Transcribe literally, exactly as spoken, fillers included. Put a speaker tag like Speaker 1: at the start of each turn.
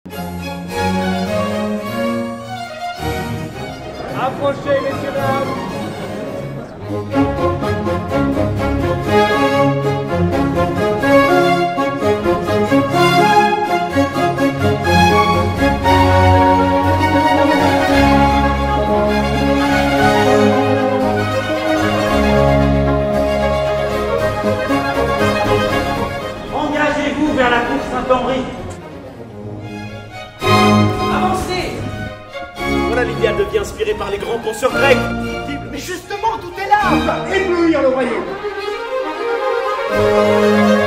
Speaker 1: Approchez, messieurs, dames.
Speaker 2: Engagez-vous vers la cour Saint-Henri. Avancez.
Speaker 3: Voilà l'idéal de vie inspiré par les grands penseurs grecs.
Speaker 2: Mais justement, tout est là.
Speaker 4: Il va éblouir le royaume.